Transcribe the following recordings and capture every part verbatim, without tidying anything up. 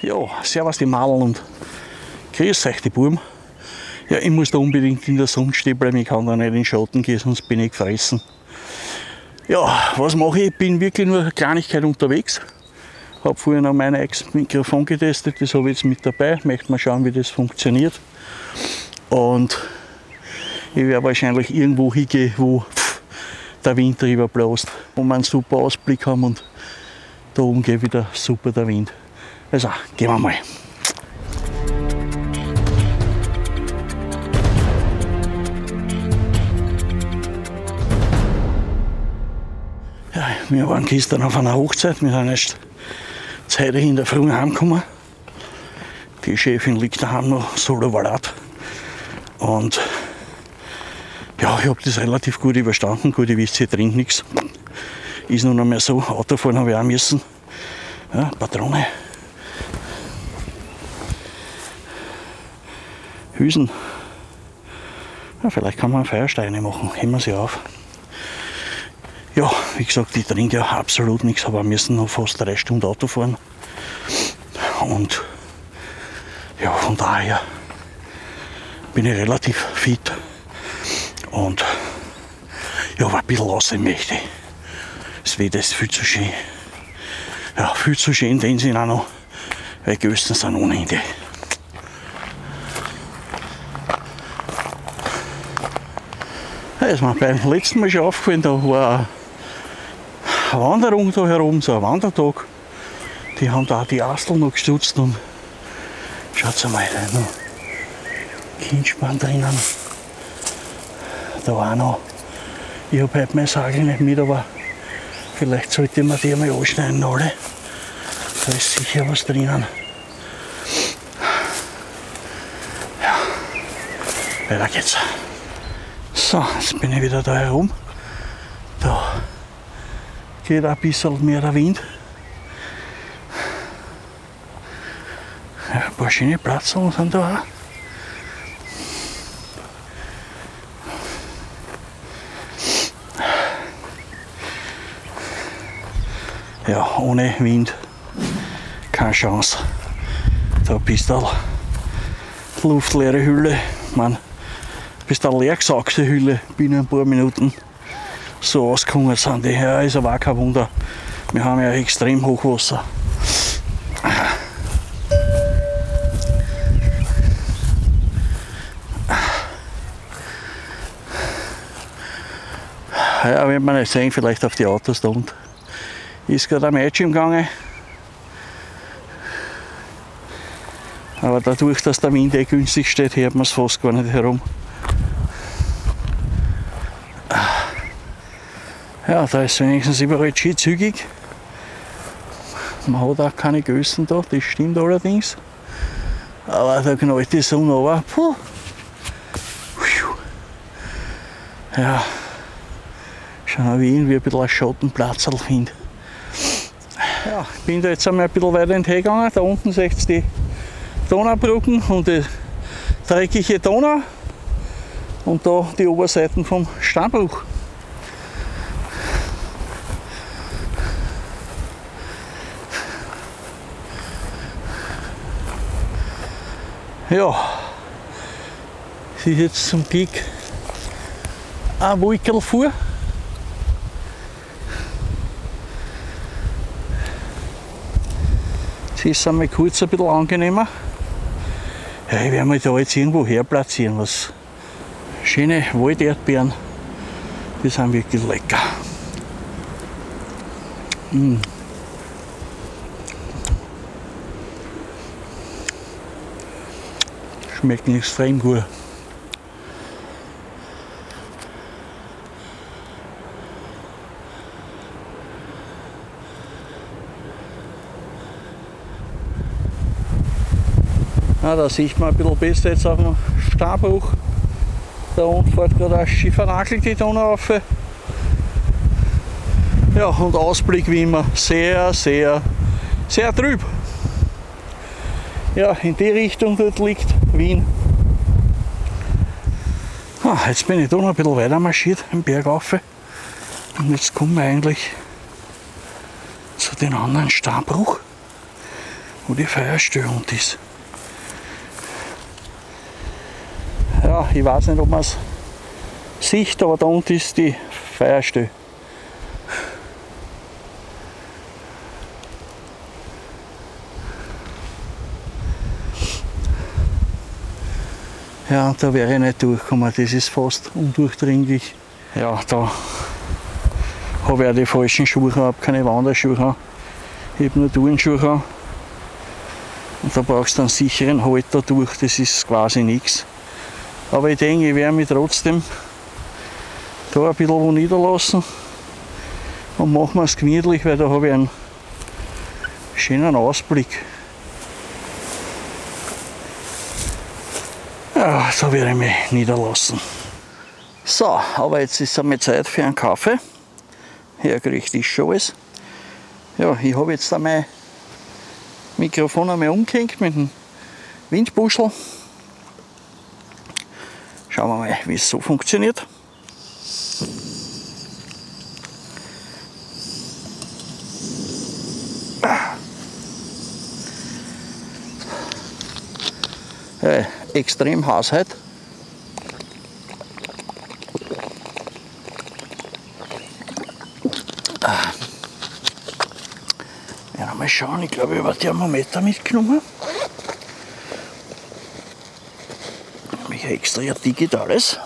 Ja, servus die Madeln und grüß euch die Buben. Ja, ich muss da unbedingt in der Sonne stehen bleiben, ich kann da nicht in den Schatten gehen, sonst bin ich gefressen. Ja, was mache ich? Ich bin wirklich nur eine Kleinigkeit unterwegs. Habe vorher noch mein eigenes Mikrofon getestet, das habe ich jetzt mit dabei. Möchte mal schauen, wie das funktioniert. Und ich werde wahrscheinlich irgendwo hingehen, wo der Wind drüber bläst, wo wir einen super Ausblick haben und da oben geht wieder super der Wind. Also, gehen wir mal. Ja, wir waren gestern auf einer Hochzeit, wir sind erst heute in der Früh heimgekommen. Die Chefin liegt daheim noch solo Valat. Und ja, ich habe das relativ gut überstanden. Gut, ihr wisst, hier trinkt nichts. Ist noch mehr so. Autofahren habe ich auch müssen. Ja, Patrone. Hüsen. Ja, vielleicht kann man Feuersteine machen. Heben wir sie auf. Ja, wie gesagt, ich trinke ja absolut nichts, aber wir müssen noch fast drei Stunden Auto fahren. Und ja, von daher bin ich relativ fit. Und ja, aber ein bisschen aussehen möchte ich. Das Wetter ist viel zu schön. Ja, viel zu schön in dem Sinne auch noch, weil Gösten sind ohne Ende. Ja, ist mir beim letzten Mal schon aufgefallen, da war eine Wanderung da herum, so ein Wandertag. Die haben da die Asteln noch gestutzt und schaut mal, da ist noch Kindspann drinnen. Da war noch, ich habe heute mein Sagel nicht mit, aber vielleicht sollte man die mal anschneiden alle. Da ist sicher was drinnen. Ja, weiter geht's. So, jetzt bin ich wieder da herum. Da geht ein bisschen mehr der Wind. Ja, ein paar schöne Platzeln sind da auch. Ja, ohne Wind keine Chance. Da bist du luftleere Hülle. Man, bist eine leer gesaugte Hülle binnen ein paar Minuten. So ausgehungert sind die. Ja, ist aber auch kein Wunder. Wir haben ja extrem Hochwasser. Ja, wenn man nicht sehen, vielleicht auf die Autos da unten. Ist gerade ein Mädchen im Gange. Aber dadurch, dass der Wind eh günstig steht, hört man es fast gar nicht herum. Ja, da ist wenigstens überall schön zügig. Man hat auch keine Gößen da, das stimmt allerdings. Aber da knallt die Sonne runter. Puh. Ja, schon wie irgendwie ein bisschen ein Schattenplatz finde. Ja, ich bin da jetzt einmal ein bisschen weiter entgegangen. Da unten seht ihr die Donaubrücken und die dreckige Donau. Und da die Oberseiten vom Stammbruch. Ja, es ist jetzt zum Glück ein Wolkerl vor. Es ist einmal kurz ein bisschen angenehmer. Ja, ich werde mich da jetzt irgendwo her platzieren. Was schöne Walderdbeeren, die sind wirklich lecker. Mm. Schmecken extrem gut. Ja, da sieht man ein bisschen besser jetzt auf dem Stammbruch. Da unten fährt gerade ein Schiffernakel die Donau rauf. Ja, und Ausblick wie immer sehr, sehr, sehr trüb. Ja, in die Richtung dort liegt Wien. Ah, jetzt bin ich da noch ein bisschen weiter marschiert, im Berg rauf. Und jetzt kommen wir eigentlich zu den anderen Stammbruch. wo die Feuerstörung ist. Ja, ich weiß nicht, ob man es sieht, aber da unten ist die Feuerstelle. Ja, da wäre ich nicht durchgekommen, das ist fast undurchdringlich. Ja, da habe ich auch die falschen Schuhe, ich habe keine Wanderschuhe, ich habe nur Turnschuhe. Und da brauchst du einen sicheren Halt da durch, das ist quasi nichts. Aber ich denke, ich werde mich trotzdem da ein bisschen wo niederlassen und machen wir es gemütlich, weil da habe ich einen schönen Ausblick. Ja, da werde ich mich niederlassen. So, aber jetzt ist einmal Zeit für einen Kaffee. Hergerichtet ist schon alles. Ja, ich habe jetzt mein Mikrofon einmal umgehängt mit dem Windbuschel. Schauen wir mal, wie es so funktioniert. Äh, extrem heiß heute. Ah. Ja, mal schauen, ich glaube, ich habe ein Thermometer mitgenommen. Ich habe extra ein digitales.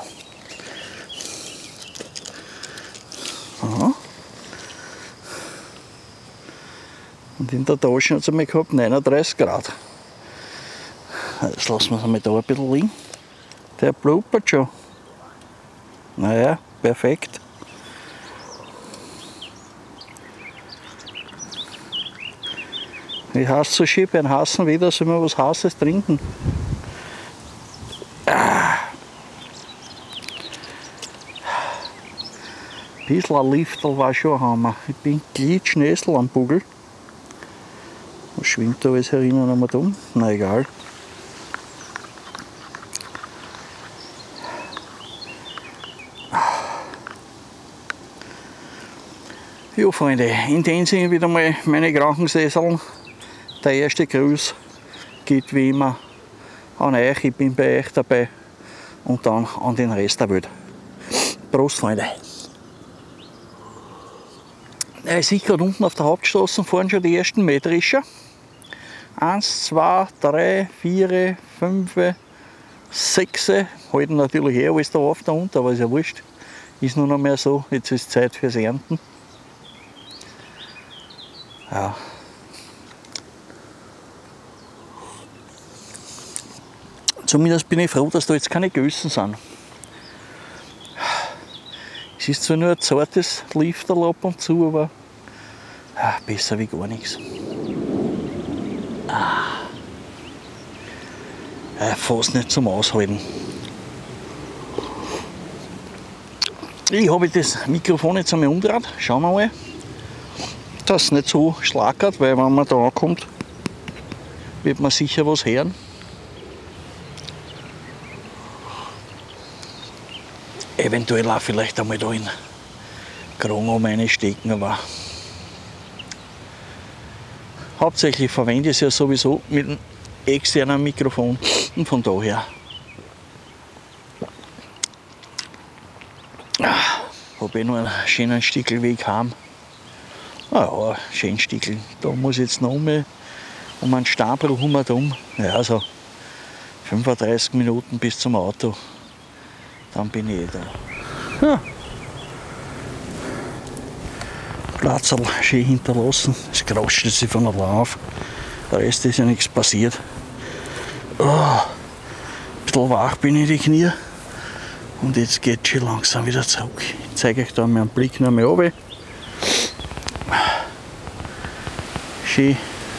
Aha. Und in der Tasche hat es einmal gehabt neununddreißig Grad. Jetzt lassen wir es einmal da ein bisschen liegen. Der blubbert schon. Naja, perfekt. Wie heißt so schön, bei einem heißen Wetter soll man was Heißes trinken. Ah. Ein bisschen ein Lifterl war schon ein Hammer. Ich bin glitschnäsel am Bugel. Was schwimmt da alles herinnen einmal dumm? Na egal. Ja, Freunde, in dem Sinne wieder mal meine Krankensesseln. Der erste Gruß geht wie immer an euch, ich bin bei euch dabei und dann an den Rest der Welt. Prost, Freunde! Ich sehe gerade unten auf der Hauptstraße fahren schon die ersten Mähdrescher. Eins, zwei, drei, vier, fünf, sechs. Halten natürlich eh alles da auf da unten, aber ist ja wurscht. Ist nur noch mehr so, jetzt ist Zeit fürs Ernten. Ja. Zumindest bin ich froh, dass da jetzt keine Gössen sind. Es ist zwar nur ein zartes Lifterl ab und zu, aber ah, besser wie gar nichts. Ah. Ja, fast nicht zum Aushalten. Ich habe das Mikrofon jetzt einmal umgedreht. Schauen wir mal, dass es nicht so schlagert, weil wenn man da ankommt, wird man sicher was hören. Eventuell auch vielleicht einmal da in Krongo meine stecken, aber hauptsächlich verwende ich es ja sowieso mit einem externen Mikrofon und von daher ah, habe ich noch einen schönen Stickelweg heim. Ah ja, ein schönes Stickel. Da muss ich jetzt noch um, um einen Steinbruch um. Ja, also fünfunddreißig Minuten bis zum Auto. Dann bin ich eh da. Ja. Platz schön hinterlassen. Es krascht sich von allein auf. Der Rest ist ja nichts passiert. Oh, ein bisschen wach bin ich die Knie. Und jetzt geht es schon langsam wieder zurück. Ich zeige euch da mal einen Blick noch mal runter. Schön.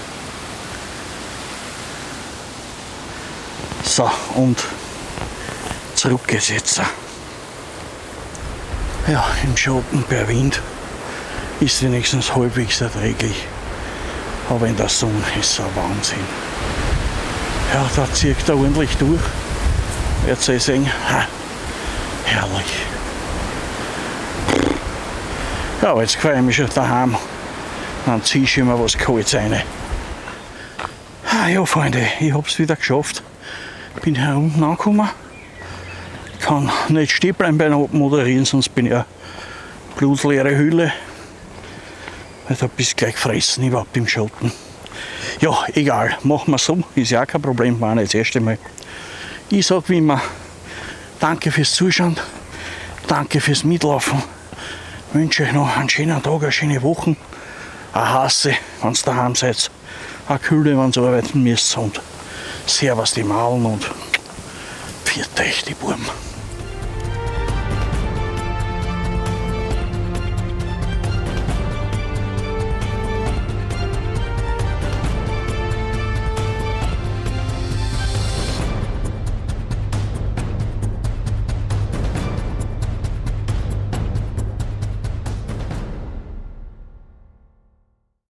So, und zurück geht's jetzt. Ja, im Schatten per Wind ist wenigstens halbwegs erträglich. Aber in der Sonne ist es ein Wahnsinn. Ja, da zieht er ordentlich durch. Werdet ihr sehen, ha, herrlich. Ja, aber jetzt gefällt ich mich schon daheim. Dann ziehe ich immer was Kaltes rein. Ah, ja, Freunde, ich habe es wieder geschafft. Bin hier unten angekommen. Kann nicht stehen bleiben beim Moderieren, sonst bin ich eine blutleere Hülle. Weil da bist du gleich gefressen überhaupt im Schatten. Ja, egal, machen wir so, ist ja auch kein Problem, war nicht das erste Mal. Ich sage wie immer, danke fürs Zuschauen, danke fürs Mitlaufen. Ich wünsche euch noch einen schönen Tag, eine schöne Woche, eine Hasse, wenn ihr daheim seid, eine Kühle, wenn ihr arbeiten müsst und Servus die Maulen und pfiat euch die Buben.